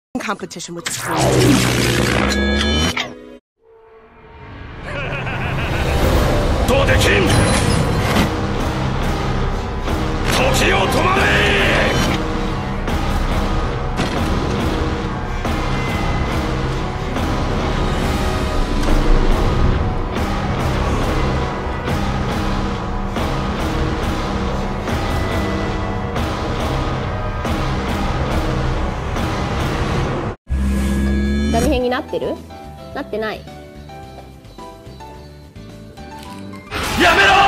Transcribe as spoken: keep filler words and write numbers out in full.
competition with Scream. どうできん。時を止まれ。 ダメ編になってる？なってない。 やめろ。